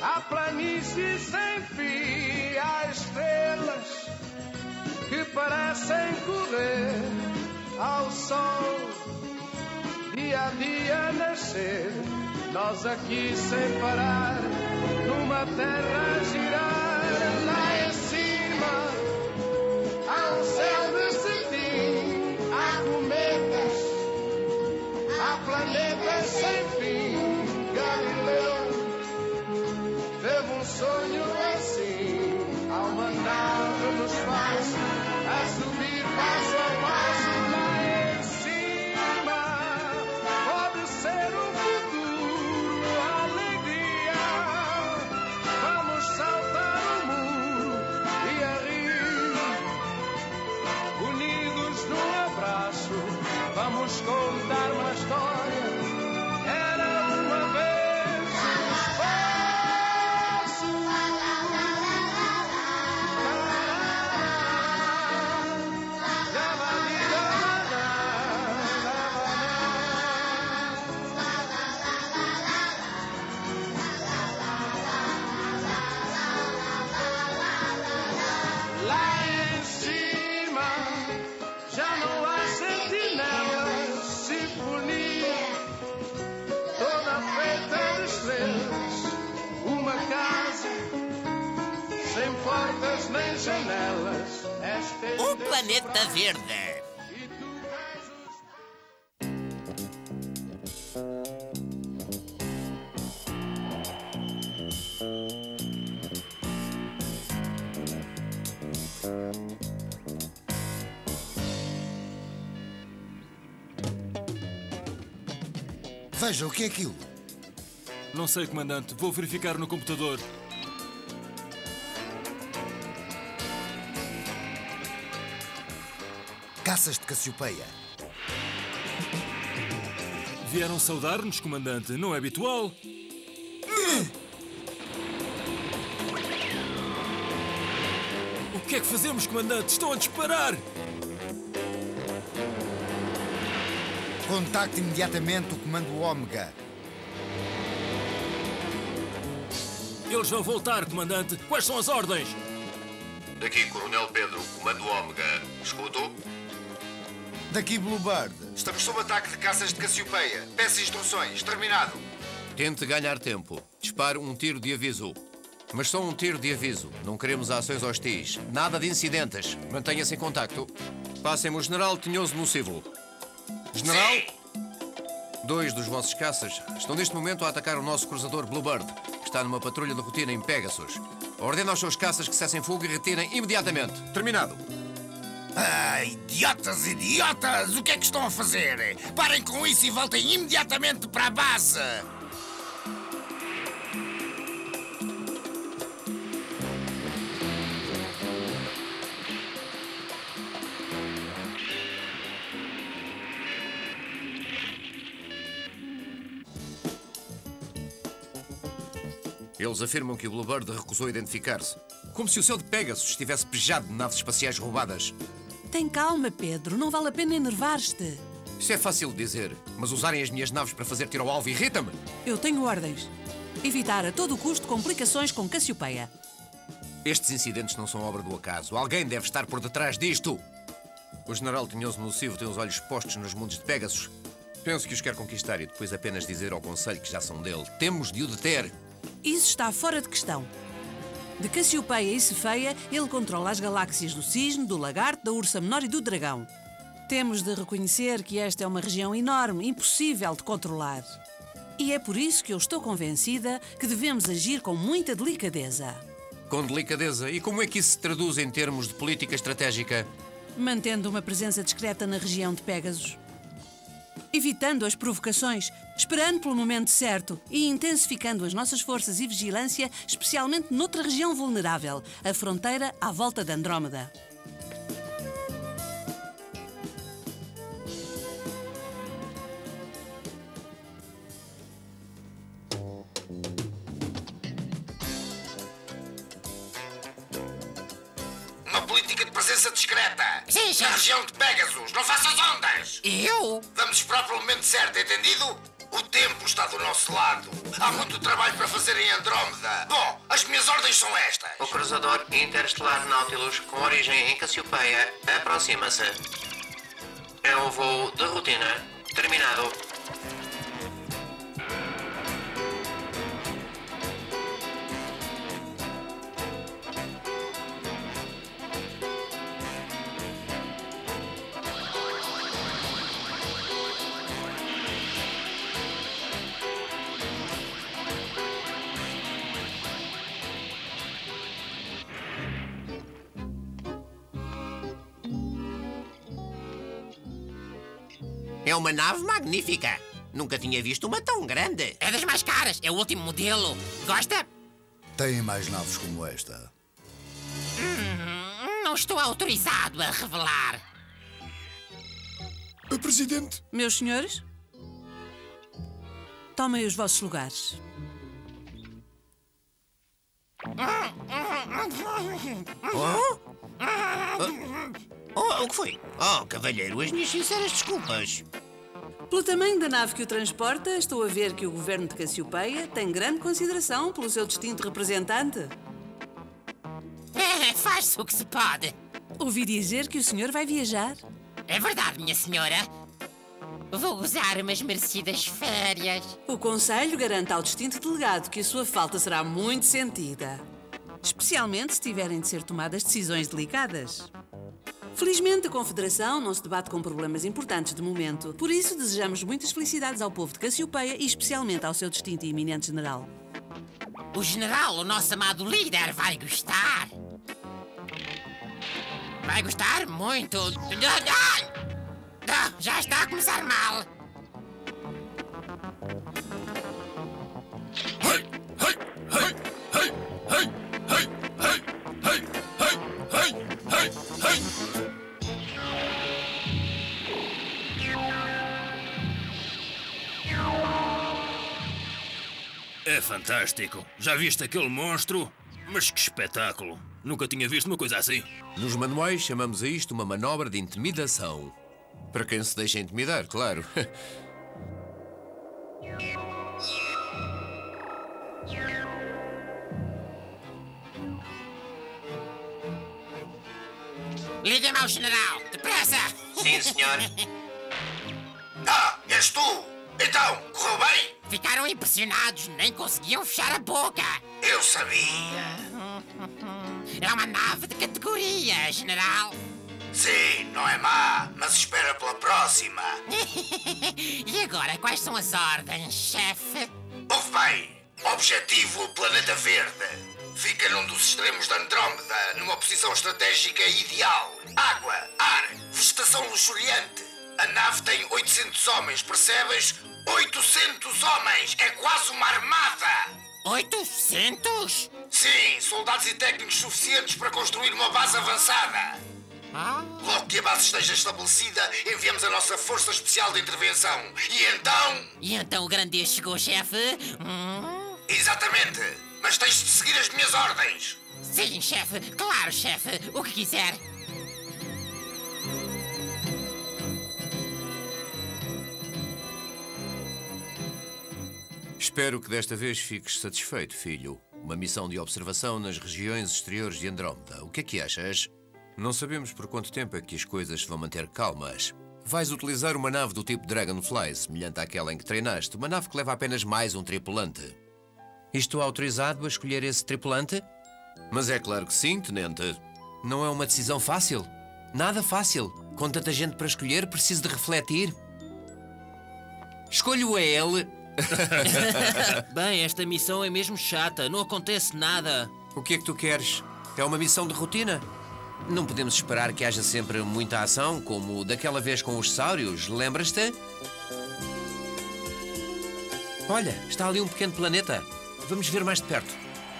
Há planícies sem fim, há estrelas que parecem correr ao sol, dia a dia nascer. Nós aqui sem parar, numa terra a girar. Lá em cima há um céu de cetim, há cometas, há planetas sem fim. Galileu teve um sonho assim, ao mandar no espaço, a subir passo a passo. Lá em cima pode ser o futuro, a alegria. Vamos saltar o muro e a rir, unidos num abraço. Vamos contar uma história. Era uma vez um espaço. Lá em cima já não há sentinelas, sinfonia toda feita de estrelas. Uma casa sem portas nem janelas. O planeta verde. E tu és os... Veja, o que é aquilo? Não sei, comandante. Vou verificar no computador. Caças de Cassiopeia. Vieram saudar-nos, comandante. Não é habitual. O que é que fazemos, comandante? Estão a disparar! Contacte imediatamente o comando Ômega. Eles vão voltar, comandante. Quais são as ordens? Daqui, Coronel Pedro, comando Ômega. Escuto? Daqui Bluebird. Estamos sob ataque de caças de Cassiopeia. Peça instruções. Terminado. Tente ganhar tempo. Dispare um tiro de aviso. Mas só um tiro de aviso. Não queremos ações hostis. Nada de incidentes. Mantenha-se em contacto. Passem-me o General Tinhoso Nocivo. General? Sim. 2 dos vossos caças estão neste momento a atacar o nosso cruzador Bluebird, que está numa patrulha de rotina em Pegasus. Ordena aos seus caças que cessem fogo e retirem imediatamente. Terminado. Ah, idiotas, idiotas! O que é que estão a fazer? Parem com isso e voltem imediatamente para a base! Eles afirmam que o Bluebird recusou identificar-se. Como se o céu de Pegasus estivesse pejado de naves espaciais roubadas. Tem calma, Pedro. Não vale a pena enervar-te. Isso é fácil de dizer, mas usarem as minhas naves para fazer tiro ao alvo irrita-me. Eu tenho ordens. Evitar a todo custo complicações com Cassiopeia. Estes incidentes não são obra do acaso. Alguém deve estar por detrás disto. O General Tinhoso Nocivo tem os olhos postos nos mundos de Pegasus. Penso que os quer conquistar e depois apenas dizer ao Conselho que já são dele. Temos de o deter. Isso está fora de questão. De Cassiopeia e Cefeia, ele controla as galáxias do Cisne, do Lagarto, da Ursa Menor e do Dragão. Temos de reconhecer que esta é uma região enorme, impossível de controlar. E é por isso que eu estou convencida que devemos agir com muita delicadeza. Com delicadeza. E como é que isso se traduz em termos de política estratégica? Mantendo uma presença discreta na região de Pegasus. Evitando as provocações, esperando pelo momento certo e intensificando as nossas forças e vigilância, especialmente noutra região vulnerável, a fronteira à volta de Andrómeda. Uma política de presença discreta. Sim, sim. Na região de Pegasus. Não faças ondas. Eu? Vamos esperar pelo momento certo, entendido? O tempo está do nosso lado. Há muito trabalho para fazer em Andrómeda. Bom, as minhas ordens são estas. O cruzador interestelar Nautilus, com origem em Cassiopeia, aproxima-se. É um voo de rotina. Terminado. É uma nave magnífica. Nunca tinha visto uma tão grande. É das mais caras, é o último modelo. Gosta? Têm mais naves como esta? Não estou autorizado a revelar. Presidente. Meus senhores, tomem os vossos lugares. Oh, o que foi? Oh, cavalheiro, as minhas sinceras desculpas. Pelo tamanho da nave que o transporta, estou a ver que o governo de Cassiopeia tem grande consideração pelo seu distinto representante. Faz-se o que se pode. Ouvi dizer que o senhor vai viajar. É verdade, minha senhora. Vou gozar umas merecidas férias. O Conselho garante ao distinto delegado que a sua falta será muito sentida. Especialmente se tiverem de ser tomadas decisões delicadas. Felizmente, a Confederação não se debate com problemas importantes de momento. Por isso, desejamos muitas felicidades ao povo de Cassiopeia e especialmente ao seu distinto e eminente general. O general, o nosso amado líder, vai gostar. Vai gostar muito. Já está a começar mal. É fantástico. Já viste aquele monstro? Mas que espetáculo. Nunca tinha visto uma coisa assim. Nos manuais chamamos a isto uma manobra de intimidação. Para quem se deixa intimidar, claro. Liga-me ao general, depressa! Sim, senhor. Ah, és tu? Então, correu bem? Ficaram impressionados, nem conseguiam fechar a boca. Eu sabia. É uma nave de categoria, general. Sim, não é má, mas espera pela próxima. E agora, quais são as ordens, chefe? Ouve bem. Objetivo Planeta Verde. Fica num dos extremos da Andrómeda, numa posição estratégica ideal. Água, ar, vegetação luxuriante. A nave tem 800 homens, percebes? 800 homens! É quase uma armada! 800? Sim, soldados e técnicos suficientes para construir uma base avançada. Logo que a base esteja estabelecida, enviamos a nossa Força Especial de Intervenção. E então o grande dia chegou, chefe? Exatamente. Mas tens de seguir as minhas ordens. Sim, chefe. Claro, chefe. O que quiser. Espero que desta vez fiques satisfeito, filho. Uma missão de observação nas regiões exteriores de Andrómeda. O que é que achas? Não sabemos por quanto tempo é que as coisas se vão manter calmas. Vais utilizar uma nave do tipo Dragonfly, semelhante àquela em que treinaste. Uma nave que leva apenas mais um tripulante. E estou autorizado a escolher esse tripulante? Mas é claro que sim, tenente. Não é uma decisão fácil. Nada fácil. Com tanta gente para escolher, preciso de refletir. Escolho ele. Bem, esta missão é mesmo chata. Não acontece nada. O que é que tu queres? É uma missão de rotina? Não podemos esperar que haja sempre muita ação, como daquela vez com os sáurios, lembras-te? Olha, está ali um pequeno planeta. Vamos ver mais de perto.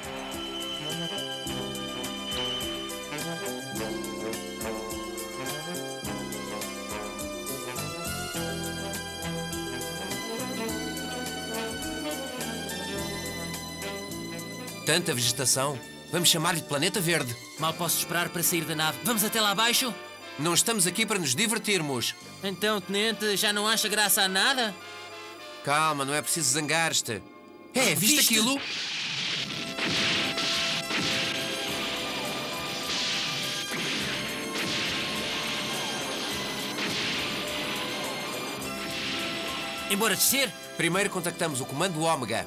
Tanta vegetação. Vamos chamar-lhe Planeta Verde. Mal posso esperar para sair da nave. Vamos até lá abaixo? Não estamos aqui para nos divertirmos. Então, tenente, já não acha graça a nada? Calma, não é preciso zangar-te. Viste aquilo? Embora descer? Primeiro contactamos o comando Ômega.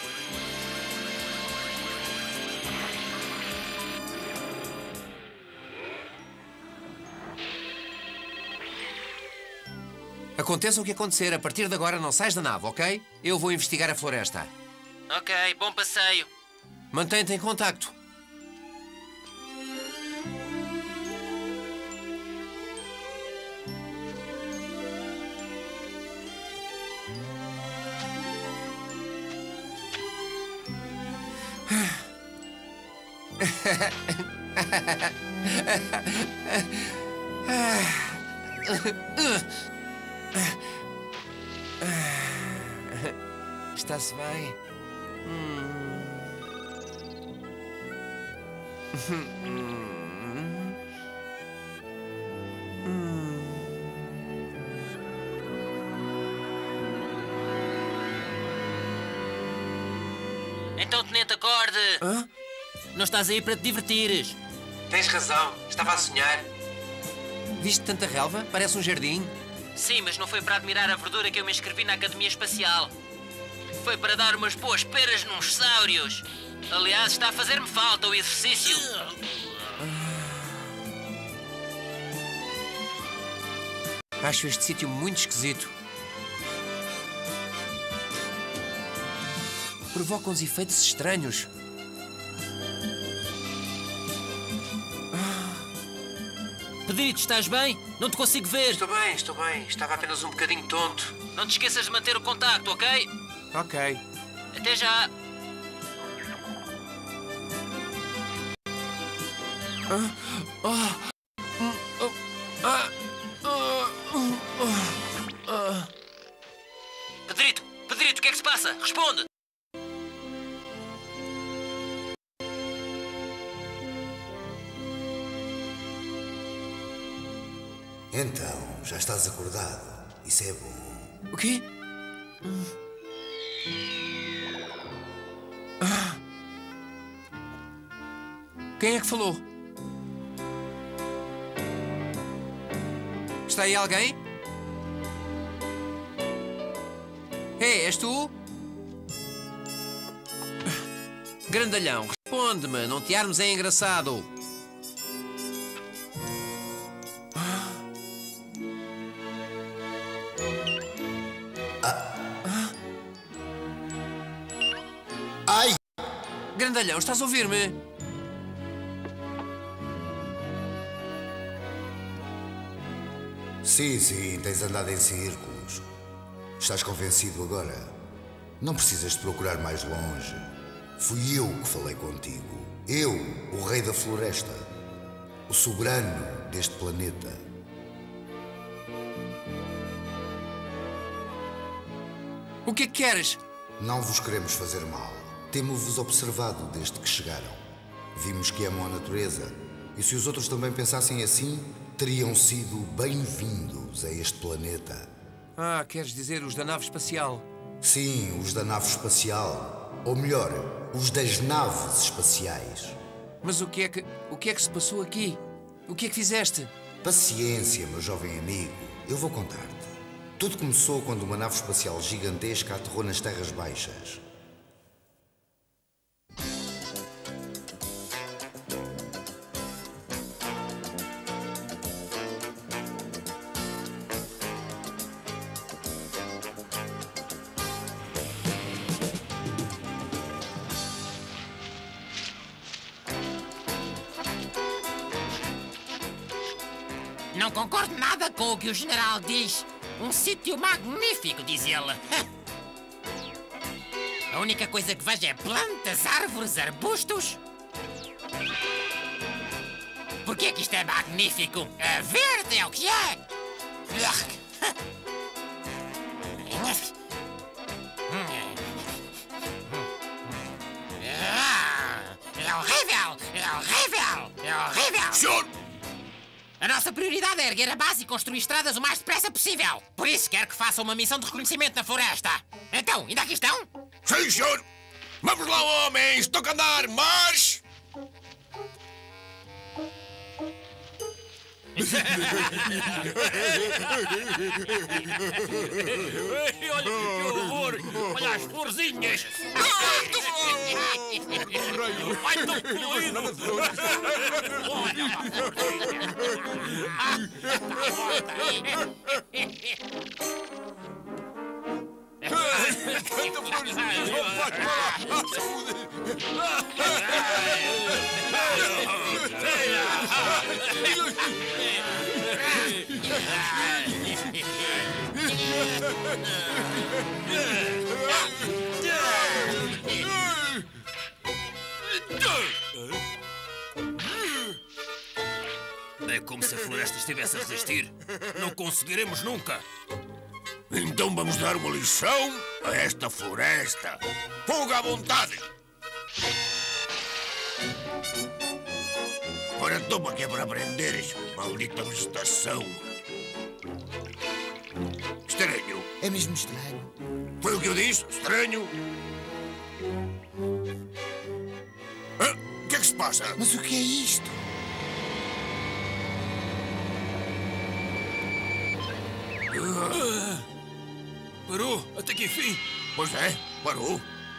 Aconteça o que acontecer, a partir de agora não sais da nave, ok? Eu vou investigar a floresta. Ok, bom passeio. Mantém-te em contacto. Está-se bem? Então, Tenente, acorde. Hã? Não estás aí para te divertires. Tens razão, estava a sonhar. Viste tanta relva? Parece um jardim. Sim, mas não foi para admirar a verdura que eu me inscrevi na Academia Espacial. Foi para dar umas boas peras nos sáurios. Aliás, está a fazer-me falta o exercício. Acho este sítio muito esquisito. Provoca uns efeitos estranhos. Pedrito, estás bem? Não te consigo ver. Estou bem, estou bem. Estava apenas um bocadinho tonto. Não te esqueças de manter o contacto, ok? Ok. Até já. Pedrito, Pedrito, o que é que se passa? Responde! Então, já estás acordado. Isso é bom. O quê? Quem é que falou? Está aí alguém? Ei, és tu? Grandalhão, responde-me. Não te armes é engraçado. Ai! Grandalhão, estás a ouvir-me? Sim, tens andado em círculos. Estás convencido agora? Não precisas de procurar mais longe. Fui eu que falei contigo. Eu, o rei da floresta. O soberano deste planeta. O que é que queres? Não vos queremos fazer mal. Temo-vos observado desde que chegaram. Vimos que amam a natureza. E se os outros também pensassem assim, teriam sido bem-vindos a este planeta. Ah, queres dizer os da nave espacial? Sim, os da nave espacial. Ou melhor, os das naves espaciais. Mas o que é que se passou aqui? O que é que fizeste? Paciência, meu jovem amigo. Eu vou contar-te. Tudo começou quando uma nave espacial gigantesca aterrou nas Terras Baixas. Não concordo nada com o que o general diz. Um sítio magnífico, diz ele. A única coisa que vejo é plantas, árvores, arbustos. Por que é que isto é magnífico? É verde, é o que é. É horrível! É horrível! É horrível! Senhor! A nossa prioridade é erguer a base e construir estradas o mais depressa possível. Por isso, quero que façam uma missão de reconhecimento na floresta. Então, ainda aqui estão? Sim, senhor! Vamos lá, homens! Toca a andar! Marche! Ei, olha que horror! Olha as florzinhas! Ai, tão colorido! Olha uma é como se a floresta estivesse a resistir. Não conseguiremos nunca. Então vamos dar uma lição a esta floresta. Fogo à vontade! Ora, toma que é para aprenderes, maldita vegetação. Estranho. É mesmo estranho. Foi o que eu disse? Estranho. O que é que se passa? Mas o que é isto? Parou, até que enfim. Pois é, parou.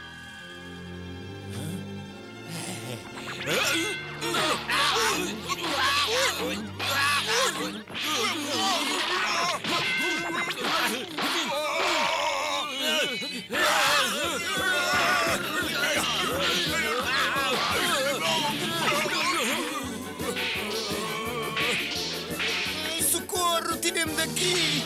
Socorro, tirem-me daqui!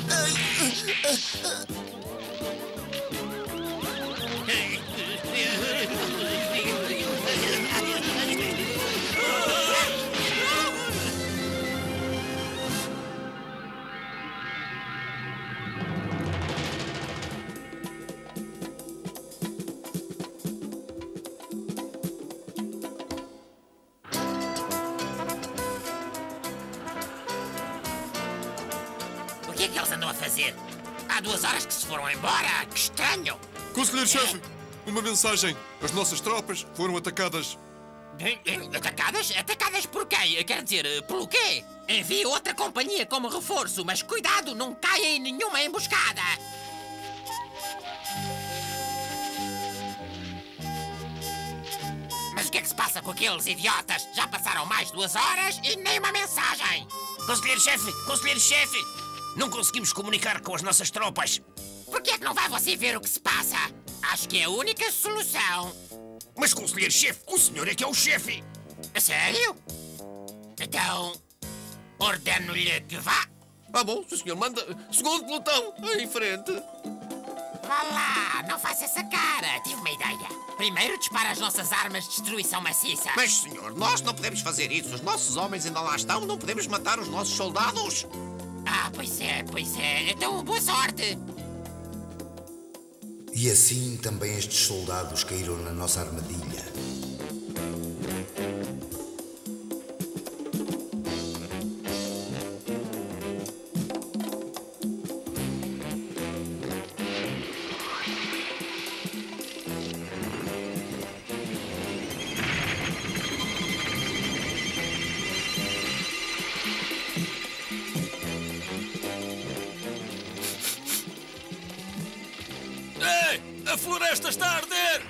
O que é que eles andam a fazer? Há 2 horas que se foram embora. Que estranho. Conselheiro-chefe, uma mensagem. As nossas tropas foram atacadas. Atacadas? Atacadas por quem? Quer dizer, pelo quê? Envie outra companhia como reforço, mas cuidado, não caia em nenhuma emboscada. Mas o que é que se passa com aqueles idiotas? Já passaram mais 2 horas e nem uma mensagem. Conselheiro-chefe! Não conseguimos comunicar com as nossas tropas. Por que é que não vai você ver o que se passa? Acho que é a única solução. Mas, conselheiro-chefe, o senhor é que é o chefe. A sério? Então, ordeno-lhe que vá. Ah, bom, se o senhor manda. Segundo pelotão, em frente. Vá lá, não faça essa cara. Tive uma ideia. Primeiro dispara as nossas armas de destruição maciça. Mas, senhor, nós não podemos fazer isso. Os nossos homens ainda lá estão. Não podemos matar os nossos soldados. Ah, pois é. Então, boa sorte. E assim também estes soldados caíram na nossa armadilha. Ei, a floresta está a arder!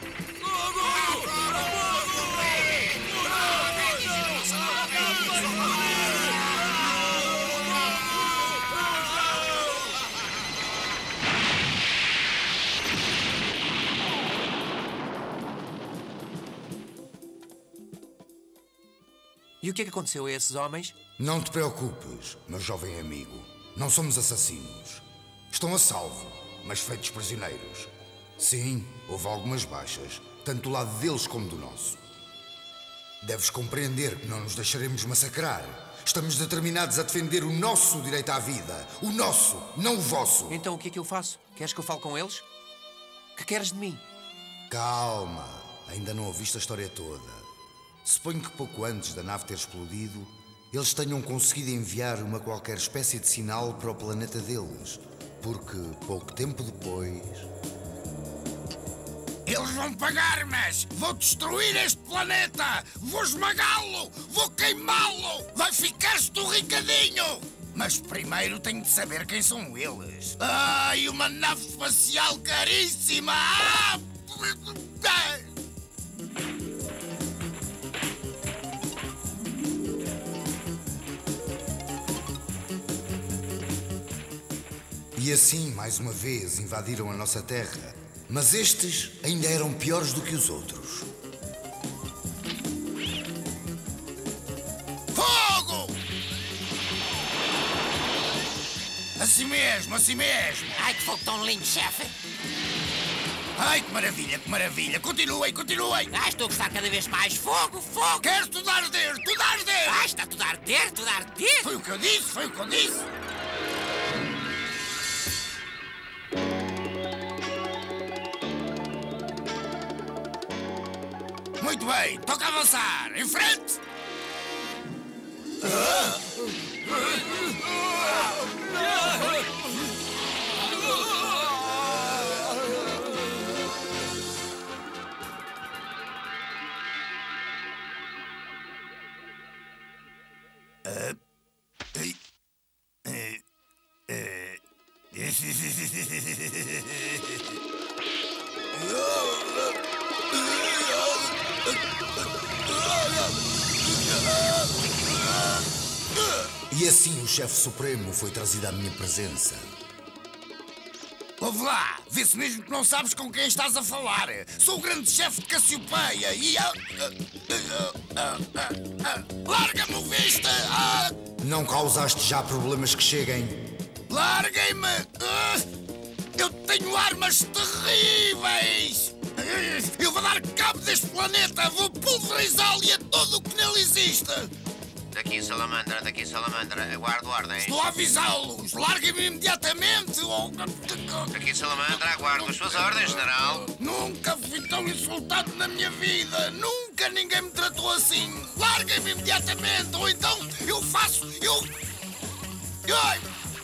E o que é que aconteceu a esses homens? Não te preocupes, meu jovem amigo. Não somos assassinos. Estão a salvo, mas feitos prisioneiros. Sim, houve algumas baixas, tanto do lado deles como do nosso. Deves compreender que não nos deixaremos massacrar. Estamos determinados a defender o nosso direito à vida. O nosso, não o vosso. Então o que é que eu faço? Queres que eu fale com eles? Que queres de mim? Calma, ainda não ouviste a história toda. Suponho que pouco antes da nave ter explodido, eles tenham conseguido enviar uma qualquer espécie de sinal para o planeta deles. Porque, pouco tempo depois... Eles vão pagar, mas vou destruir este planeta! Vou esmagá-lo! Vou queimá-lo! Vai ficar esturricadinho! Mas primeiro tenho de saber quem são eles. Ai, uma nave espacial caríssima! Ah! E assim, mais uma vez, invadiram a nossa terra. Mas estes ainda eram piores do que os outros. Fogo! Assim mesmo, assim mesmo. Ai, que fogo tão lindo, chefe. Ai, que maravilha, que maravilha. Continuem, continuem. Ai, estou a gostar cada vez mais. Fogo, fogo. Quero tudo a arder, tudo a arder. Ai, está tudo a arder, tudo a arder. Foi o que eu disse, foi o que eu disse. Muito bem, toca avançar. Em frente. E assim o chefe supremo foi trazido à minha presença. Ouve lá, vê-se mesmo que não sabes com quem estás a falar. Sou o grande chefe de Cassiopeia e... Larga-me, ouviste? Não causaste já problemas que cheguem? Larguem-me! Eu tenho armas terríveis! Eu vou dar cabo deste planeta! Vou pulverizá-lo e a tudo o que nele existe! Daqui, Salamandra. Aguardo ordem. Estou a avisá-los! Larguem-me imediatamente! Daqui, Salamandra. Aguardo as suas ordens, general. Nunca fui tão insultado na minha vida! Nunca ninguém me tratou assim! Larguem-me imediatamente! Ou então eu faço... Ai!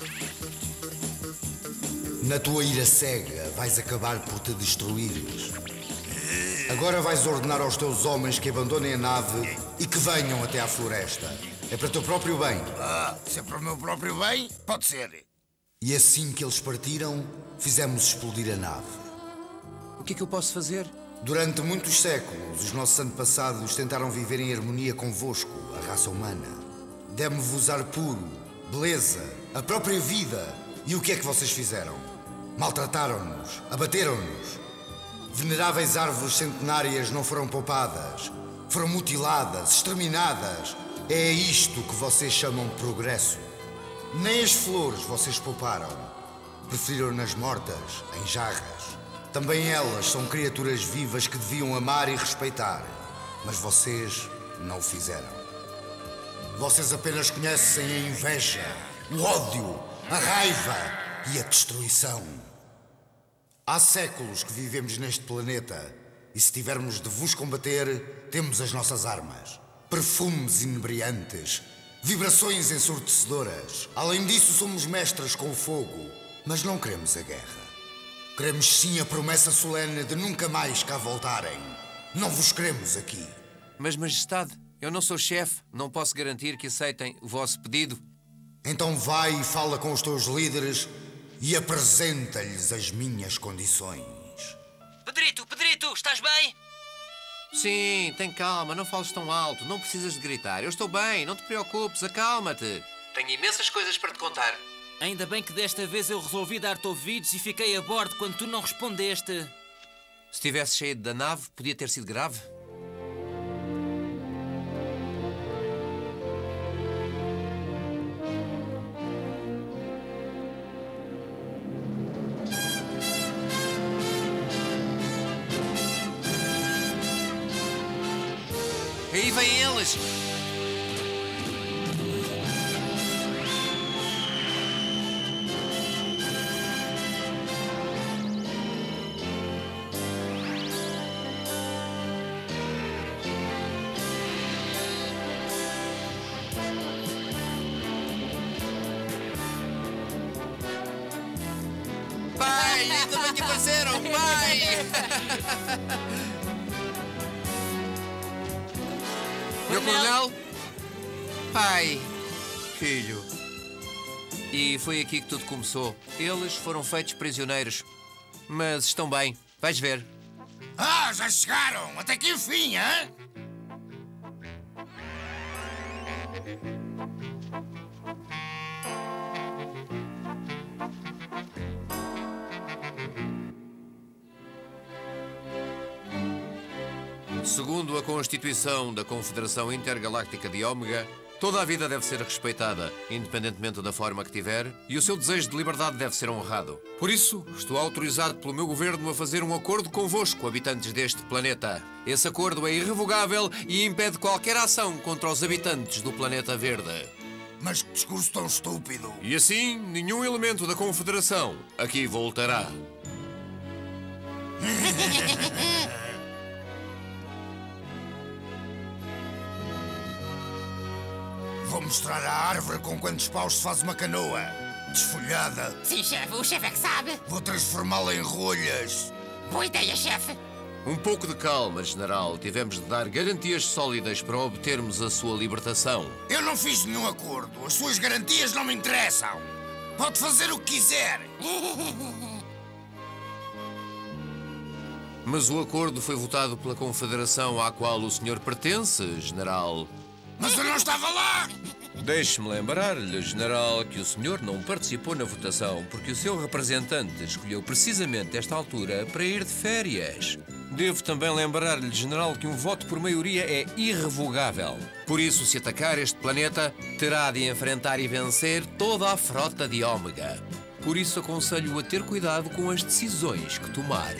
Na tua ira cega, vais acabar por te destruires. Agora vais ordenar aos teus homens que abandonem a nave e que venham até à floresta. É para o teu próprio bem. Se é para o meu próprio bem, pode ser. E assim que eles partiram, fizemos explodir a nave. O que é que eu posso fazer? Durante muitos séculos, os nossos antepassados tentaram viver em harmonia convosco, a raça humana. Demos-vos ar puro, beleza, a própria vida. E o que é que vocês fizeram? Maltrataram-nos, abateram-nos. Veneráveis árvores centenárias não foram poupadas. Foram mutiladas, exterminadas. É isto que vocês chamam de progresso. Nem as flores vocês pouparam. Preferiram-nas mortas, em jarras. Também elas são criaturas vivas que deviam amar e respeitar. Mas vocês não o fizeram. Vocês apenas conhecem a inveja, o ódio, a raiva e a destruição. Há séculos que vivemos neste planeta e se tivermos de vos combater, temos as nossas armas. Perfumes inebriantes, vibrações ensurdecedoras. Além disso, somos mestres com o fogo, mas não queremos a guerra. Queremos sim a promessa solene de nunca mais cá voltarem. Não vos queremos aqui. Mas, Majestade, eu não sou chefe. Não posso garantir que aceitem o vosso pedido. Então vai e fala com os teus líderes e apresenta-lhes as minhas condições. Pedrito, estás bem? Sim, tem calma, não fales tão alto. Não precisas de gritar. Eu estou bem, não te preocupes, acalma-te. Tenho imensas coisas para te contar. Ainda bem que desta vez eu resolvi dar-te ouvidos e fiquei a bordo quando tu não respondeste. Se tivesse saído da nave, podia ter sido grave. Aí vêm eles! pai! Também te apareceram, pai! Meu coronel? Pai, filho. E foi aqui que tudo começou. Eles foram feitos prisioneiros. Mas estão bem. Vais ver. Ah, já chegaram! Até que enfim, hein? Segundo a Constituição da Confederação Intergaláctica de Ômega, toda a vida deve ser respeitada, independentemente da forma que tiver, e o seu desejo de liberdade deve ser honrado. Por isso, estou autorizado pelo meu governo a fazer um acordo convosco, habitantes deste planeta. Esse acordo é irrevogável e impede qualquer ação contra os habitantes do planeta verde. Mas que discurso tão estúpido! E assim, nenhum elemento da Confederação aqui voltará. Vou mostrar a árvore com quantos paus se faz uma canoa. Desfolhada. Sim, chefe, o chefe é que sabe. Vou transformá-la em rolhas. Boa ideia, chefe. Um pouco de calma, general. Tivemos de dar garantias sólidas para obtermos a sua libertação. Eu não fiz nenhum acordo. As suas garantias não me interessam. Pode fazer o que quiser. Mas o acordo foi votado pela Confederação à qual o senhor pertence, general. Mas eu não estava lá! Deixe-me lembrar-lhe, general, que o senhor não participou na votação porque o seu representante escolheu precisamente esta altura para ir de férias. Devo também lembrar-lhe, general, que um voto por maioria é irrevogável. Por isso, se atacar este planeta, terá de enfrentar e vencer toda a frota de Ômega. Por isso, aconselho-o a ter cuidado com as decisões que tomar.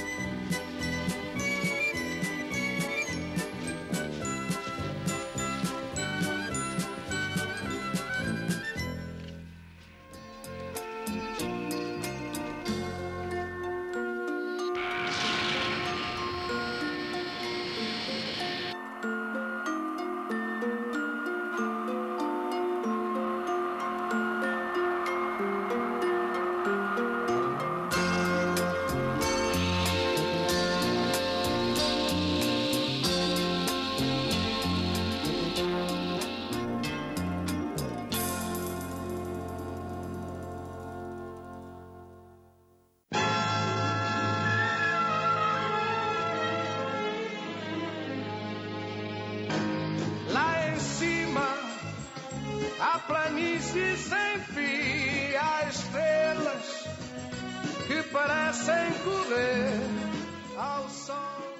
A planície sem fim, há estrelas que parecem correr ao sol.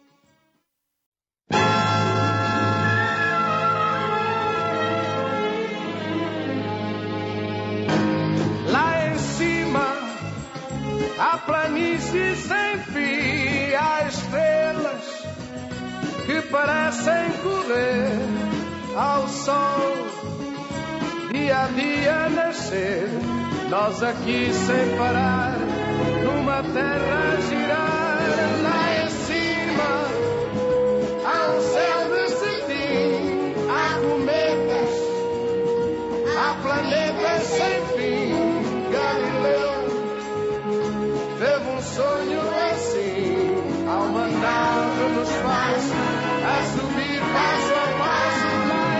Lá em cima, a planície sem fim, há estrelas que parecem correr ao sol. Dia a dia nascer, nós aqui sem parar, numa terra a girar. Lá em cima, há um céu de cetim, há cometas, há planetas sem fim. Galileu teve um sonho assim, há uma nave no espaço, a subir passo a passo.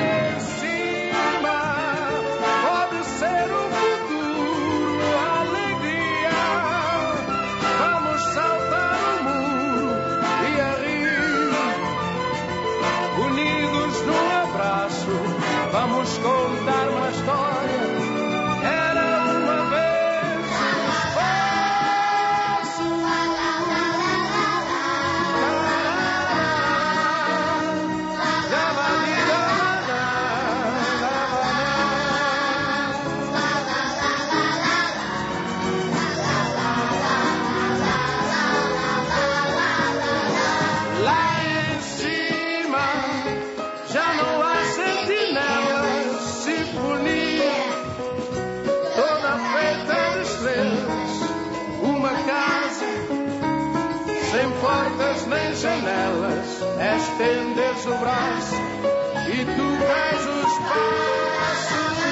Ser o futuro, a alegria. Vamos saltar o muro e a rir, unidos num abraço. Vamos contar uma história. Era uma vez no espaço. Sem portas nem janelas, é estenderes o braço e tu vês os passos.